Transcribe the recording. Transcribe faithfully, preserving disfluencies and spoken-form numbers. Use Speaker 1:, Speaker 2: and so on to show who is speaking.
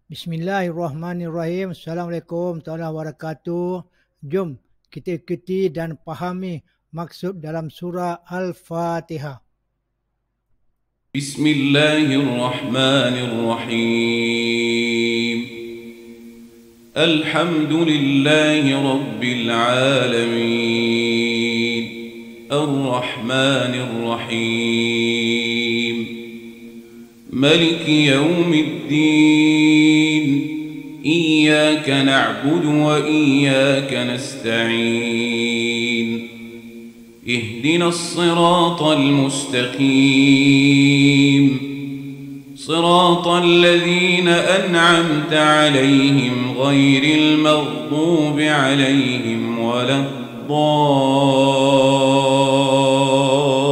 Speaker 1: Bismillahirrahmanirrahim. Assalamualaikum warahmatullahi wabarakatuh. Jom kita ikuti dan pahami maksud dalam surah Al-Fatihah.
Speaker 2: Bismillahirrahmanirrahim. Alhamdulillahi Rabbil Alamin. Ar-Rahmanir Rahim. Maliki Yawmiddin. Iyyaka na'budu wa iyyaka nasta'in. اهدنا الصراط المستقيم صراط الذين أنعمت عليهم غير المغضوب عليهم ولا الضالين